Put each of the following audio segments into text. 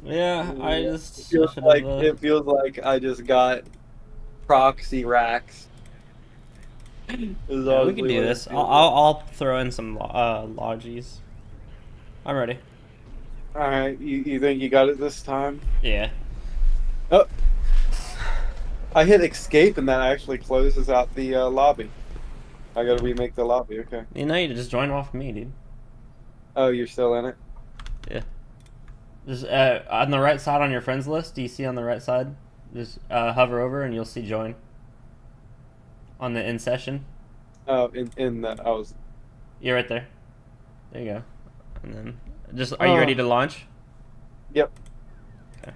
Yeah, I It just feels should have. like it feels like I just got proxy racks. Is Yeah, we can honestly do what it this. feels like. I'll throw in some logies. I'm ready. All right, you think you got it this time? Yeah. Oh, I hit escape and that actually closes out the lobby. I gotta remake the lobby. Okay. You know, you just join off me, dude. Oh, you're still in it? Yeah. Just on the right side on your friends list. Do you see on the right side? Just hover over and you'll see join on the in session. Oh, in the I was. You're right there. There you go. And then just are you ready Oh, to launch? yep. Okay.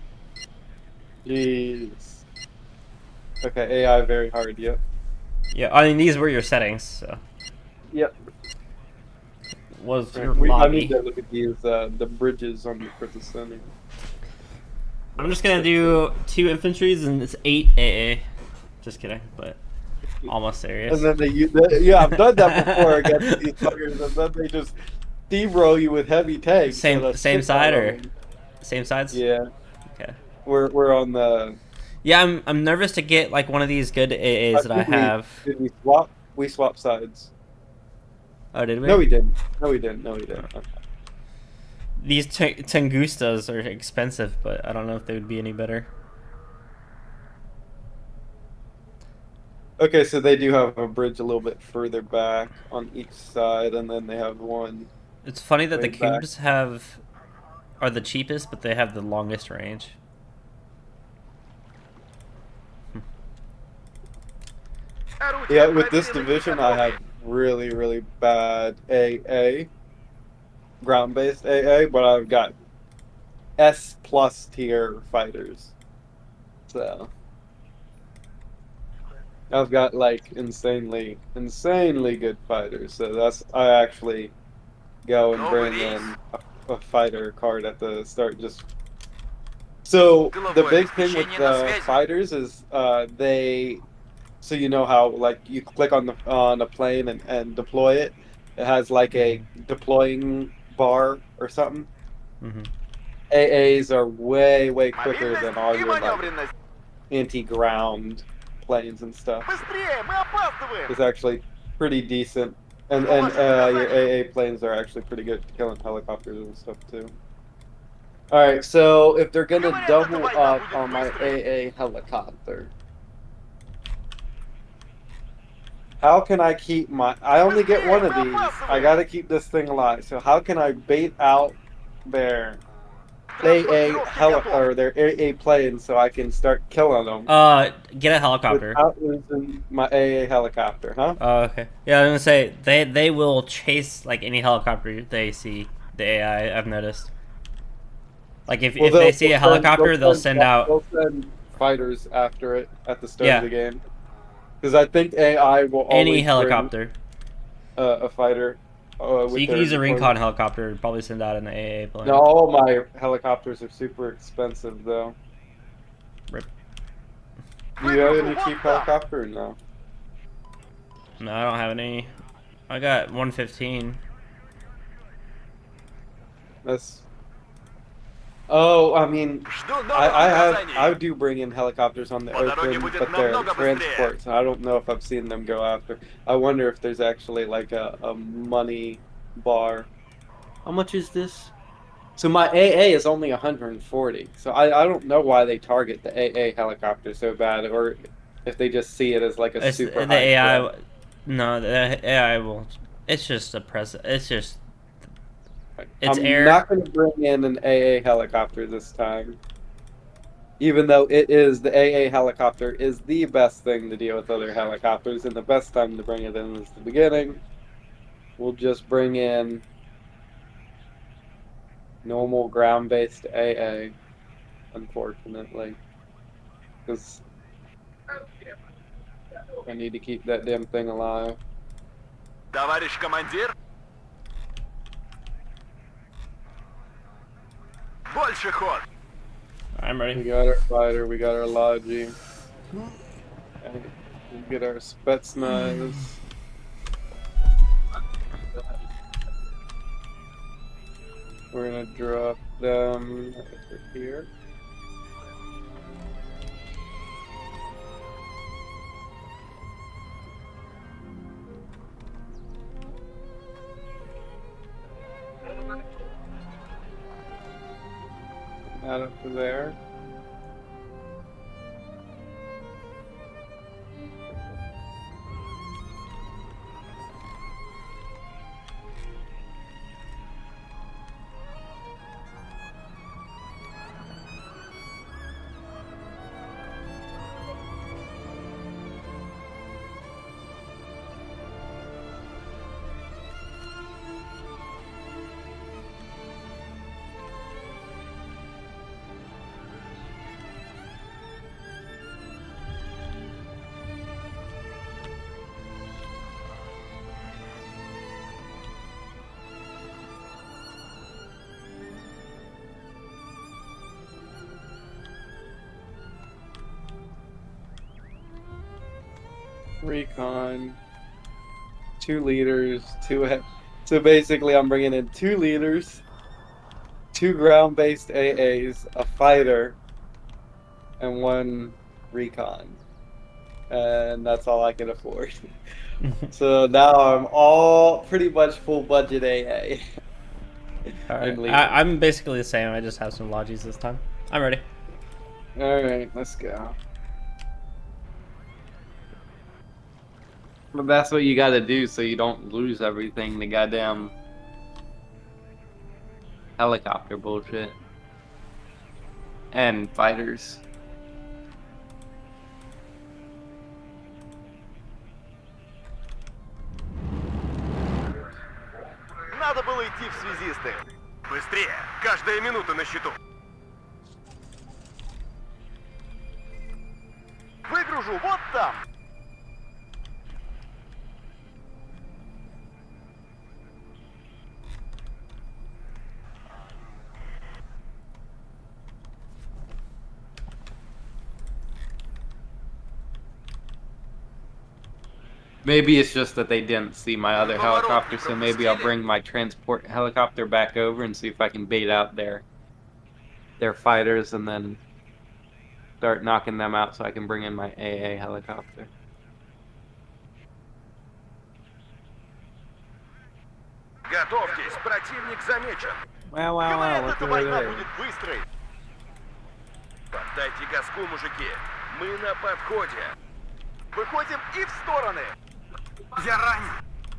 Jeez. Okay, AI very hard. Yep. Yeah, I mean these were your settings. So Yep. was Right. your I need lobby. to look at these the bridges on the for the center. I'm just gonna do 2 infantries and it's 8 AA. Just kidding, but almost And serious. then yeah, I've done that before against these fuckers, and then they just steamroll you with heavy tanks. So Same that's same shit side out of or them. same sides? Yeah, Okay. we're on the. Yeah, I'm nervous to get like one of these good AAs I that I think have. we swap? We swap sides. Oh, did we? No, we didn't. No, we didn't. No, we didn't. Okay. These Tungustas are expensive, but I don't know if they would be any better. Okay, so they do have a bridge a little bit further back on each side, and then they have one It's funny that the way back. cubes have are the cheapest, but they have the longest range. Yeah, with this division, I have really, really bad AA, ground-based AA, but I've got S plus tier fighters. So I've got like insanely good fighters. So that's I actually go and bring in a fighter card at the start. Just so the big thing with the fighters is they. So you know how like you click on a plane and deploy it. It has like a deploying bar or something. Mm-hmm. AAs are way quicker than all your like anti-ground planes and stuff. It's actually pretty decent, and your AA planes are actually pretty good at killing helicopters and stuff too. All right, so if they're gonna double up on my AA helicopter, how can I keep my? I only get one of these. I gotta keep this thing alive. So how can I bait out their or their AA planes so I can start killing them Get a helicopter. without losing my AA helicopter? Huh? Oh, okay. Yeah, I was gonna say they will chase like any helicopter they see. The AI I've noticed. Like if they see a helicopter, they'll send out. They'll send fighters after it at the start of Yeah, the game. Because I think AI will any always bring helicopter. a fighter So with you can their use a recon deployment. helicopter, probably send out an AA plane. No, all my helicopters are super expensive though. Rip. Do you have any cheap helicopter or no? No, I don't have any. I got 115. That's. Oh, I mean, I do bring in helicopters on the open, but they're transports, and I don't know if I've seen them go after. I wonder if there's actually like a money bar. How much is this? So my AA is only 140, so I don't know why they target the AA helicopter so bad, or if they just see it as like a super The high AI. threat. No, the AI will. It's just a pres. It's just. It's I'm air. not going to bring in an AA helicopter this time. Even though it is, the AA helicopter is the best thing to deal with other helicopters, and the best time to bring it in is the beginning. We'll just bring in normal ground-based AA, unfortunately. Because I need to keep that damn thing alive. Товарищ командир. Больше ход. I'm ready. We got our fighter, we got our Logi. Okay, we get our Spetsnaz. We're gonna drop them over here. That up to there. Recon, 2 leaders, 2. So basically, I'm bringing in 2 leaders, 2 ground-based AAs, a fighter, and 1 recon, and that's all I can afford. So now I'm all pretty much full budget AA. Alright, I'm basically the same. I just have some lodges this time. I'm ready. All right, let's go. But that's what you gotta do so you don't lose everything. The goddamn helicopter bullshit. And fighters. Надо было идти в связисты. Быстрее! Каждая минута на счету. Выгружу вот там. Maybe it's just that they didn't see my other helicopter, so maybe I'll bring my transport helicopter back over and see if I can bait out their fighters and then start knocking them out so I can bring in my AA helicopter. Готовьтесь, противник замечен. Wow, Говорят, look эта at война it. будет быстрой. Поддайте газку, мужики. Мы на подходе. Выходим и в стороны. Я ранен.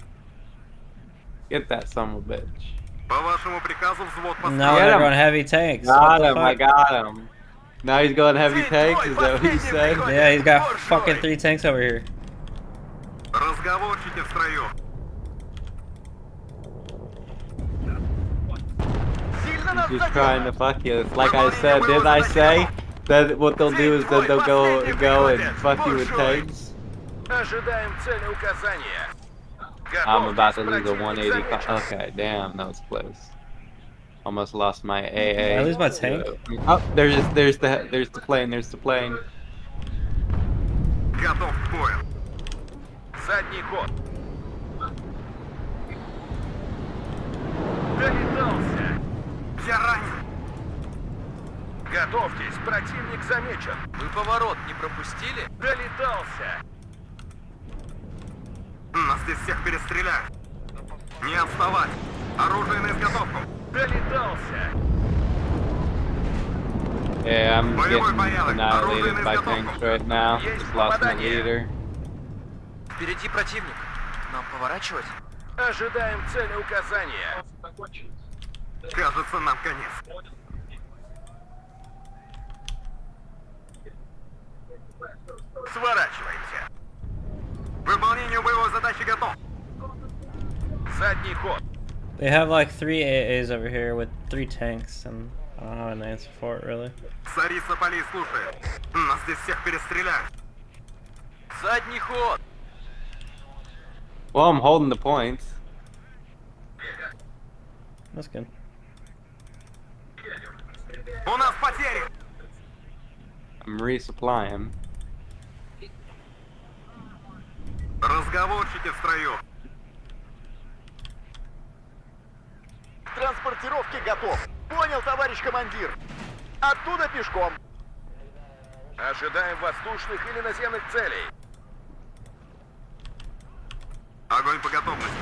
Get that son of a bitch. По вашему приказу взвод Now Get they're him. going heavy tanks. Got What the him, I fuck? got him. Now he's going heavy tanks, is that what you said? Yeah, he's got fucking 3 tanks over here. Разговорчики в строю. He's just trying to fuck you. It's like I said, didn't I say that what they'll do is that they'll go and fuck you with tanks? Ожидаем цели указания. I'm about to lose a 185. Okay, damn, that was close. Almost lost my AA. Did I lose my tank? Oh, there's the plane. There's the plane. Готов к бою. Задний ход. Долетался. Я ранен. Готовьтесь, противник замечен. Вы поворот не пропустили? Долетался. Нас здесь всех перестреляют. Не отставать. Оружие на изготовку. Долетался. Yeah, I'm getting annihilated by tanks right now. Just lost my leader. Впереди противник. Нам поворачивать? Ожидаем цели указания. Кажется, нам конец. Сворачиваемся. К выполнению боевой задачи готов. Задний ход. They have like 3 AAs over here with 3 tanks, and I don't have an answer for it really. Царица полей слушает. Нас здесь всех перестреляют. Задний ход. Well, I'm holding the points. That's good. У нас потери. I'm resupplying. Разговорчики в строю. Транспорт Транспортировки готов. Понял, товарищ командир. Оттуда пешком. Ожидаем воздушных или наземных целей. Огонь по готовности.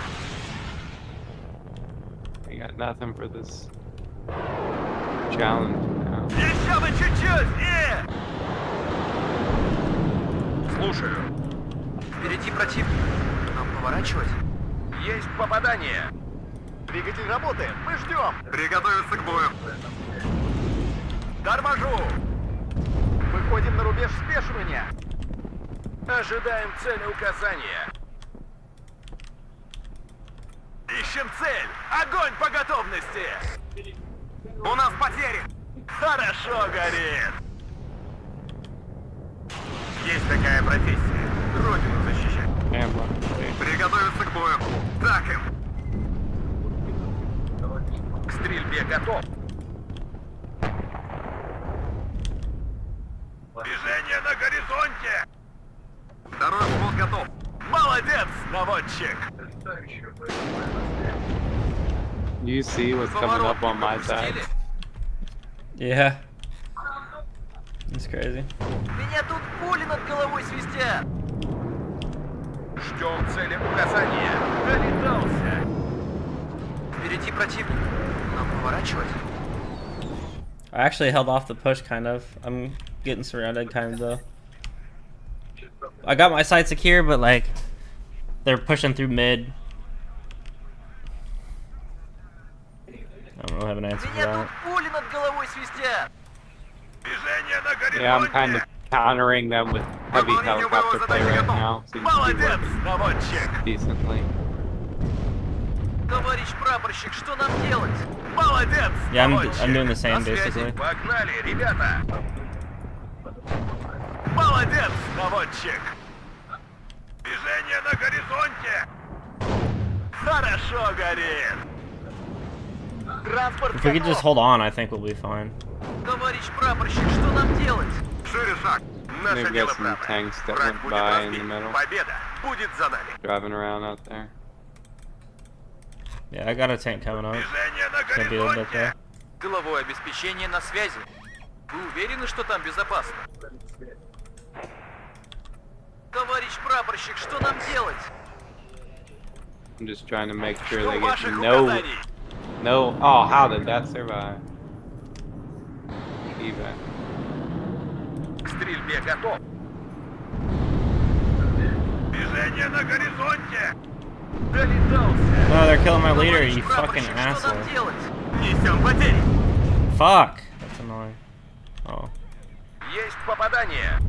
I got nothing for this challenge now. Еще бы чуть-чуть! Слушаю. Впереди противник. Нам поворачивать? Есть попадание. Двигатель работает. Мы ждем. Приготовиться к бою. Торможу. Выходим на рубеж спешивания. Ожидаем цели указания. Ищем цель. Огонь по готовности. У нас потери. Хорошо горит. Есть такая профессия. Родину защищать. Приготовиться к бою. Так им. К стрельбе готов. Движение на горизонте. Второй взвод готов. Молодец, наводчик. Do you see what's coming up on my side? Yeah. It's crazy. Меня тут пули над головой свистят. Ждем цели указания. Долетался. Впереди противник. Нам поворачивать? I actually held off the push, kind of. I'm getting surrounded, kind of, though. I got my side secure, but, like, they're pushing through mid. I don't really have an answer for Меня тут that. пули над головой свистят. Движение на горизонте. Yeah, I'm kind of countering them with heavy helicopter play right now. Seems to be Молодец, working наводчик. decently. Товарищ прапорщик, что нам делать? Молодец, Yeah, наводчик. I'm doing the same, На связи. basically. Погнали, ребята. Молодец, наводчик. Движение на горизонте. Хорошо горит. Транспорт If we could just hold on, I think we'll be fine. Товарищ прапорщик, что нам делать? Шире шаг. Наше They've дело got some правое. tanks that Враг went будет by in the разбит. middle, Победа будет за нами. driving around out there. Yeah, I got a tank coming up. Движение на Can't be a little bit горизонте. there. Тыловое обеспечение на связи. Вы уверены, что там безопасно? Товарищ прапорщик, что нам делать? I'm just trying to make sure Жду they get ваших no. указаний. Oh, how did that survive? Evac. К стрельбе готов. Движение на горизонте. Долетался. No, they're killing my leader, Товарищ you fucking прапорщик, что нам asshole. делать? Несем потери. Fuck! That's annoying. Oh. Есть попадание.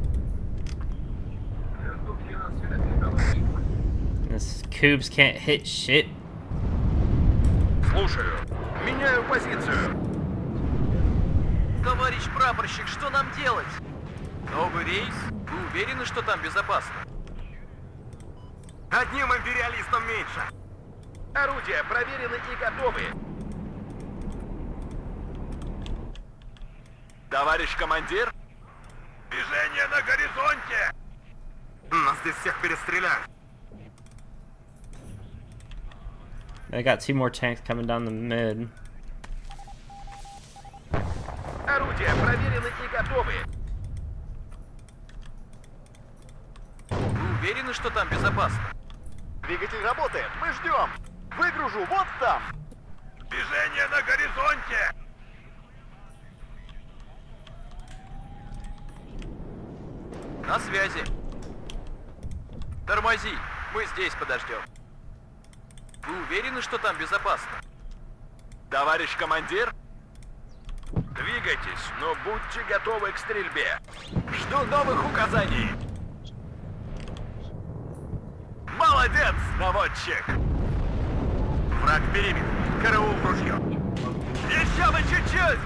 This Cubes can't hit shit. Слушаю. Меняю позицию. Товарищ прапорщик, что нам делать? Новый рейс? Вы уверены, что там безопасно? Одним империалистом меньше. Орудия проверены и готовы. Товарищ командир. Движение на горизонте. Нас здесь всех перестреляют. They got 2 more tanks coming down the mid. Орудия проверены и готовы. Вы уверены, что там безопасно? Двигатель работает. Мы ждем. Выгружу вот там. Движение на горизонте. На связи. Тормози. Мы здесь подождем. Вы уверены, что там безопасно? Товарищ командир. Двигайтесь, но будьте готовы к стрельбе. Жду новых указаний. Молодец, наводчик. Враг перебит. Караул в ружье. Еще бы чуть-чуть.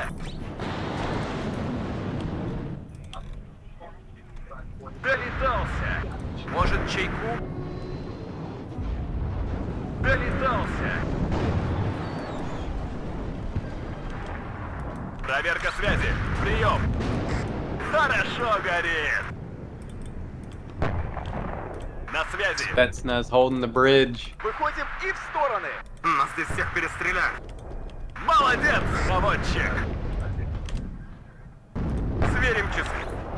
Долетался. Может, чайку? Долетался. Проверка связи. Прием. Хорошо горит. На связи. Spetsnaz holding the bridge. Выходим и в стороны. Нас здесь всех перестреляют. Молодец, наводчик! Сверим часы.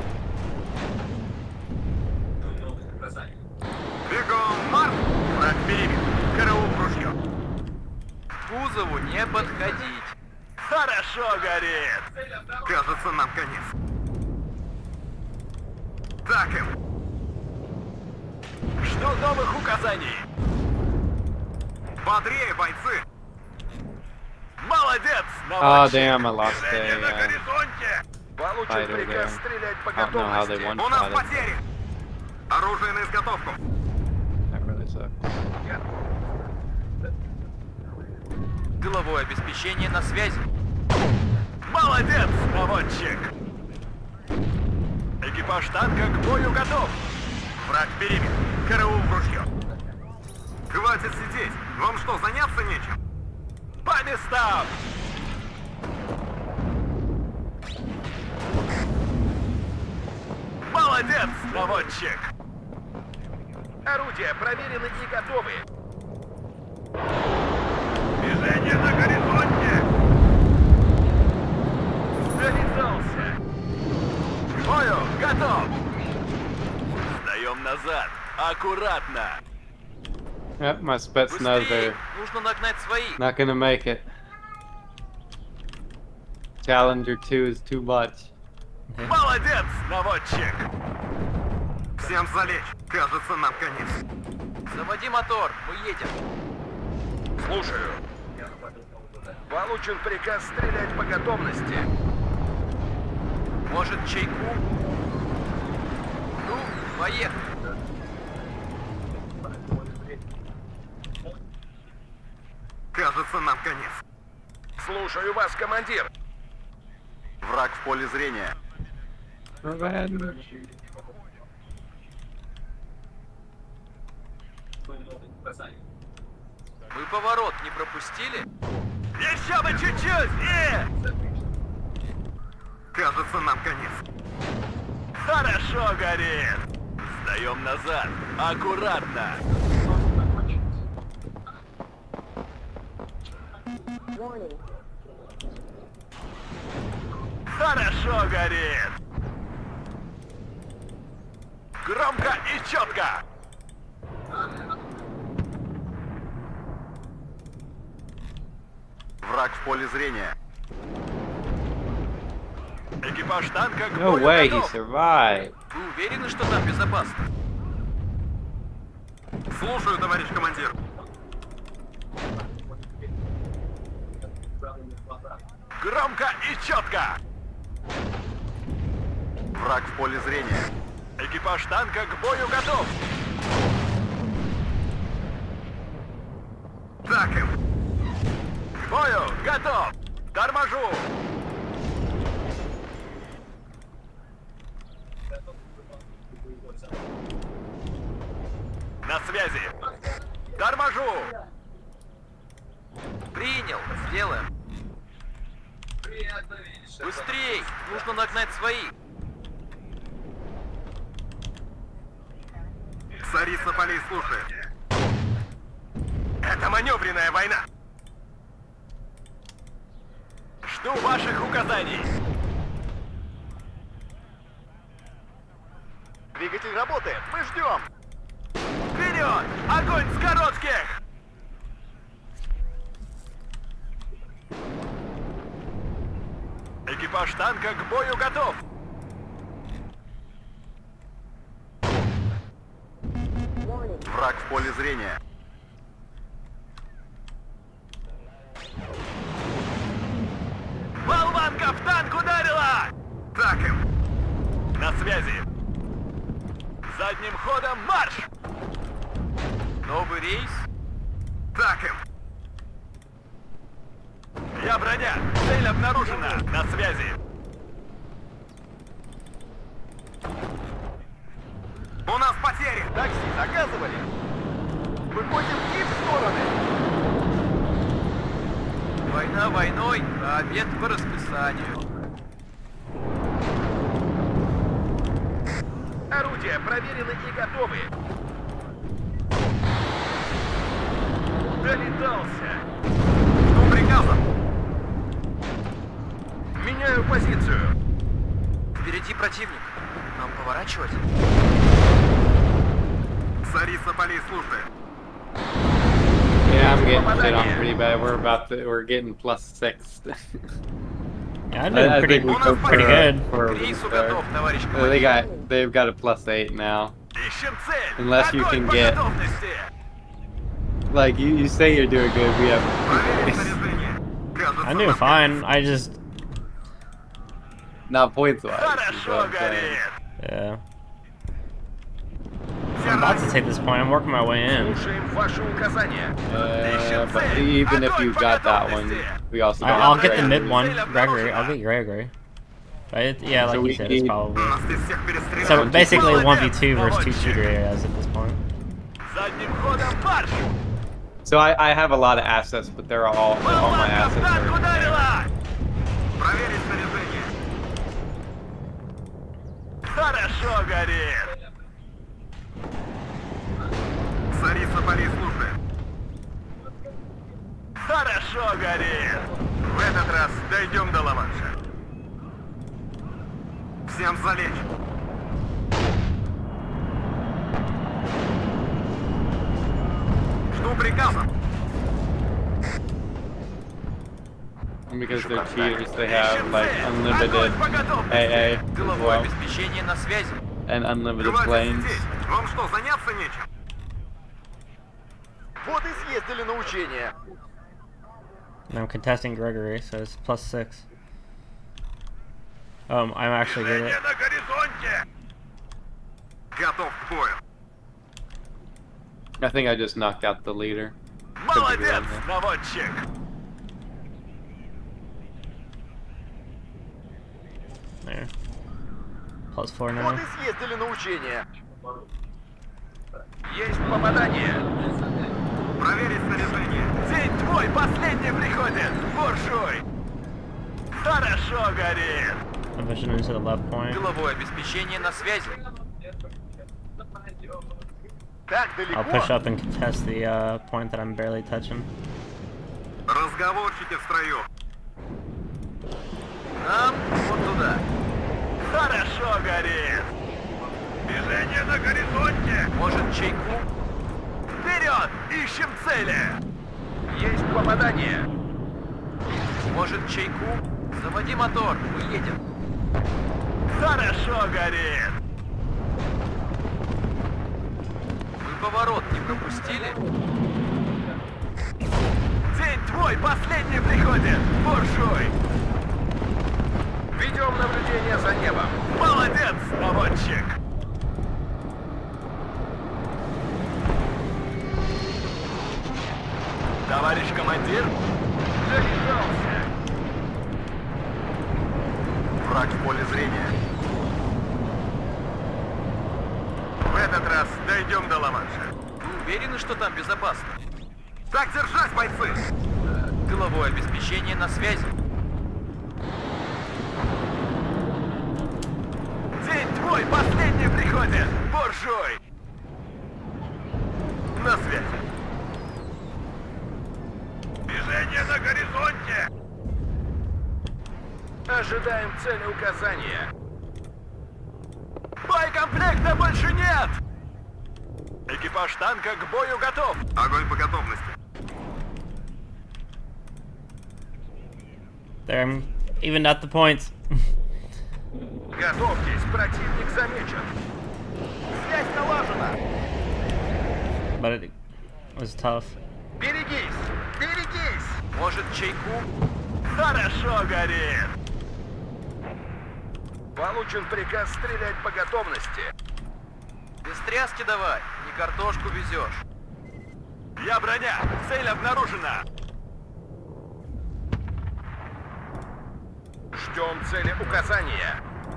Бегом марш! Враг перебит. Караул в ружье. К кузову не подходить. Хорошо горит. Кажется, нам конец. Так им. Жду новых указаний. Бодрее, бойцы. Молодец, Oh наводчик. damn, I lost Движение на a горизонте. Получен fighter приказ there. стрелять по I don't know how they готовности. one У нас shot it. потери. Оружие на изготовку. That really sucks. Тыловое обеспечение на связи. Молодец, наводчик. Экипаж танка к бою готов. Враг перебит. Караул в ружье. Хватит сидеть. Вам что, заняться нечем? По местам! Молодец, наводчик! Орудия проверены и готовы. Движение на горизонте! Залетался! К бою готов! Сдаем назад! Аккуратно! Yep, my Spetsnaz Быстрее! are Нужно нагнать свои. not gonna make it. Challenger 2 is too much. Молодец, наводчик! Всем залечь! Кажется, нам конец. Заводи мотор, мы едем. Слушаю. Получен приказ стрелять по готовности. Может, чайку? Ну, поехали. Кажется, нам конец. Слушаю вас, командир. Враг в поле зрения. Мы поворот не пропустили? Еще бы чуть-чуть! Кажется, нам конец. Хорошо горит. Сдаем назад. Аккуратно. Хорошо горит. Громко и четко. Враг в поле зрения. Экипаж танка к No бою way, he готов. survived. Вы уверены, что там безопасно? Слушаю, товарищ командир. Громко и четко. Враг в поле зрения. Экипаж танка к бою готов. Так им. К бою готов. Торможу. На связи. Торможу. Принял, сделаем. Быстрей! Нужно нагнать свои. Царица полей слушает. Это маневренная война. Жду ваших указаний. Двигатель работает. Мы ждем. Вперед! Огонь с коротких! Экипаж танка к бою готов. Враг в поле зрения. Болванка в танк ударила! Так им. На связи. Задним ходом марш! Новый рейс. Так им. Я броня. Цель обнаружена. На связи. У нас потери. Такси заказывали. Выходим и в стороны. Война войной, а обед по расписанию. Орудия проверены и готовы. Долетался. Жду приказа. противник. Нам поворачивать? Царица полей службы. Yeah, I'm getting shit on pretty bad. We're getting +6. Yeah, I'm doing pretty good. К рейсу готов, товарищ командир. They've got a +8 now. Ищем цель. Unless you Огонь can по get- готовности. Like you say you're doing good. We have. Проверить снаряжение. Кажется, I'm doing нам fine. I just, Not points wise. Хорошо горит. yeah. I'm about to take this point. I'm working my way in. Слушаем ваши указания. But even if you got that one, we also. don't I'll have get the Gregory. mid one, Gregory. I'll get Gregory. But yeah, like So you we said, it's need- probably. Нас здесь всех перестреляют. So basically Молодец, 1v2 versus 2 товарищи. shooter areas at this point. Задним ходом марш. So I have a lot of assets, but all my Палатка в assets танк are. ударила. Проверить снаряжение. Хорошо горит. Царица полей службы. Хорошо горит. В этот раз дойдем до Ла-Манша. Всем залечь. Жду приказа. Because they're cheaters, they have like unlimited AA as Тыловое well, обеспечение на связи. and unlimited Хватит planes. сидеть. Вам что, заняться нечем? Вот и съездили на учение. And I'm contesting Gregory, so it's +6. I'm actually good Движение at на горизонте. Готов к бою. I think I just knocked out the leader. Молодец, наводчик. there. +4 Вот now. и съездили на учение. Есть попадание. Проверить снаряжение. День твой последний приходит, буржуй. Хорошо горит. I'm pushing into the left point. Тыловое обеспечение на связи. Так I'll далеко. push up and contest the point that I'm barely touching. Разговорчики в строю. Нам вот туда. Хорошо горит. Движение на горизонте. Может, чайку? Вперед, ищем цели. Есть попадание. Может, чайку? Заводи мотор, мы едем. Хорошо горит. Вы поворот не пропустили? День твой последний приходит, буржуй. Ведем наблюдение за небом. Молодец, наводчик. Товарищ командир, Догадался. враг в поле зрения. В этот раз дойдем до Ла-Манша. Вы уверены, что там безопасно? Так держать, бойцы! Тыловое обеспечение на связи. День твой последний приходит, буржуй! На связи. Движение на горизонте! Ожидаем цели указания. Боекомплекта больше нет! Экипаж танка к бою готов! Огонь по готовности. There, I'm even at the points. Готовьтесь, противник замечен. Связь налажена. But it was tough. Берегись! Берегись! Может, чайку? Хорошо горит! Получен приказ стрелять по готовности. Без тряски давай, не картошку везешь. Я броня! Цель обнаружена! Ждем цели указания.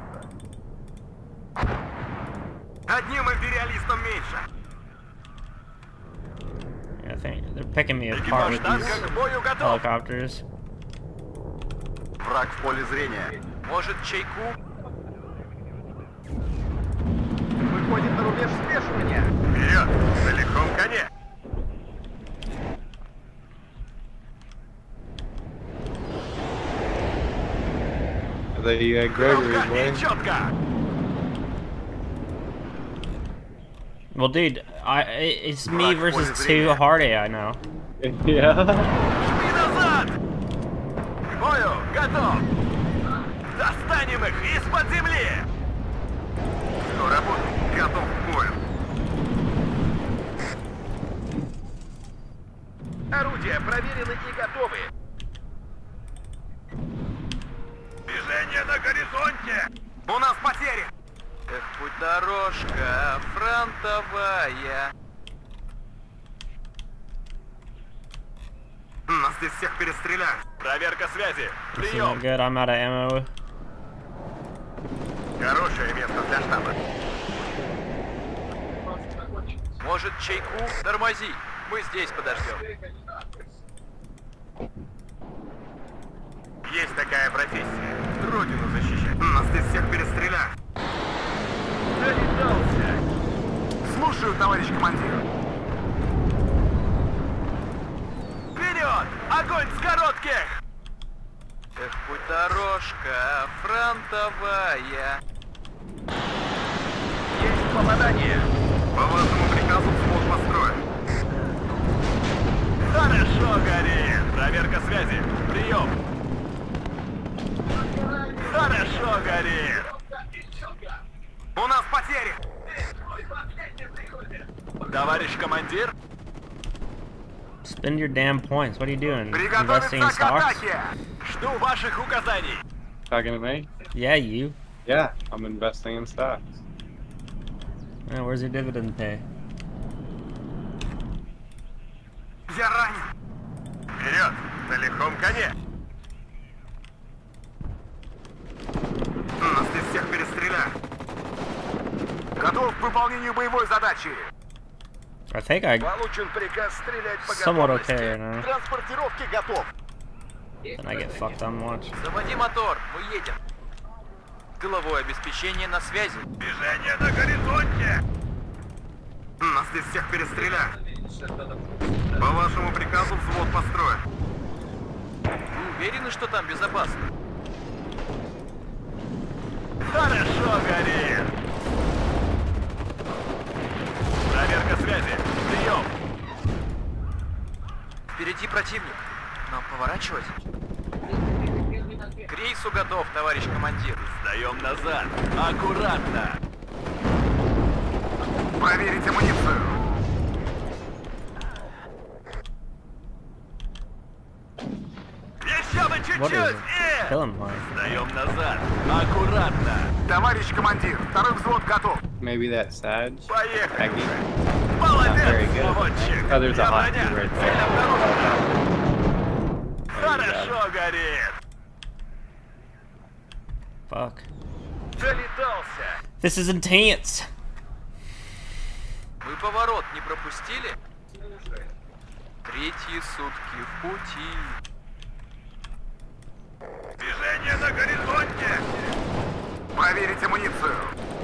Одним империалистом меньше! I think they're picking me apart Экипаж with танка these к бою готов! helicopters. Враг в поле зрения. Может, чайку? Выходит на рубеж смешивания. Вперед! На лихом коне! The Gregory Громко и boy. четко! Well, dude, it's me versus 2 hard AI now. Yeah. Жми назад! К бою! Готов! Достанем их из-под земли! Что работает? Готов к бою. Орудия проверены и готовы. Движение на горизонте! У нас потери! Эх, путь дорожка фронтовая. Нас здесь всех перестреляют. Проверка связи. This is Прием. not good. I'm out of ammo. Хорошее место для штаба. Может, чайку? Тормози. Мы здесь подождем. Есть такая профессия. Родину защищать. Нас здесь всех перестреляют. Залетался. Слушаю, товарищ командир. Вперед! Огонь с коротких! Эх, путь дорожка фронтовая. Есть попадание. По вашему приказу взвод построен. Хорошо, горит. Проверка связи. Прием. Хорошо, горит. У нас потери. Товарищ командир. Spend your damn points. What are you doing? Investing Приготовиться in к stocks? атаке. Жду ваших указаний. Talking to me? Yeah, you. Yeah, I'm investing in stocks. Yeah, where's your dividend pay? Я ранен. Вперед, на лихом коне. Нас здесь всех перестреляют. Готов к выполнению боевой задачи. I think I Получен приказ стрелять по somewhat готовности. okay right now. Транспортировки готов. Then I get fucked on watch. Заводи мотор, мы едем. Тыловое обеспечение на связи. Движение на горизонте. Нас здесь всех перестреляют. По вашему приказу взвод построен. Вы уверены, что там безопасно? Хорошо, горит. Проверка связи. Прием. Впереди противник. Нам поворачивать? К рейсу готов, товарищ командир. Сдаем назад. Аккуратно. Проверить амуницию. Еще бы What is чуть-чуть. it? Kill him, like. Сдаем назад. Аккуратно. Товарищ командир, второй взвод готов. Maybe that Sag? Поехали. Aggie? Молодец, very good. заводчик. Oh, there's a Я hot броня. dude right Цель there. обнаружена. Хорошо горит. Fuck. Залетался. This is intense. Мы поворот не пропустили? Третьи сутки в пути. Движение на горизонте. Проверить амуницию.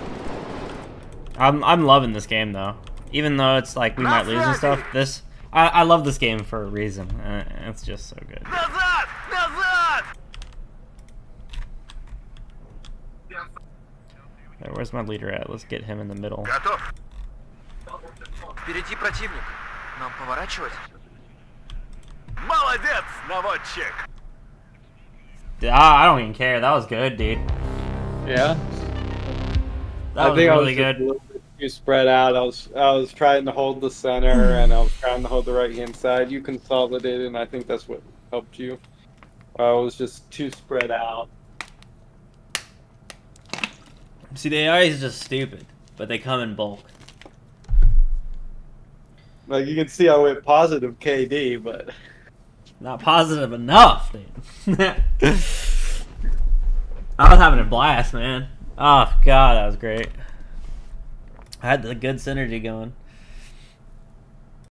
I'm loving this game though. Even though it's like we might lose and stuff, this I love this game for a reason. It's just so good. Назад! Назад! Alright, where's my leader at? Let's get him in the middle. Готов. Впереди противник. Нам поворачивать? Молодец, наводчик. I don't even care. That was good, dude. Yeah? That was really just a good. little bit too spread out. I was trying to hold the center and I was trying to hold the right hand side. You consolidated and I think that's what helped you. I was just too spread out. See, the AI is just stupid, but they come in bulk. Like you can see I went positive KD, but Not positive enough, dude. I was having a blast, man. Oh god, that was great. I had the good synergy going.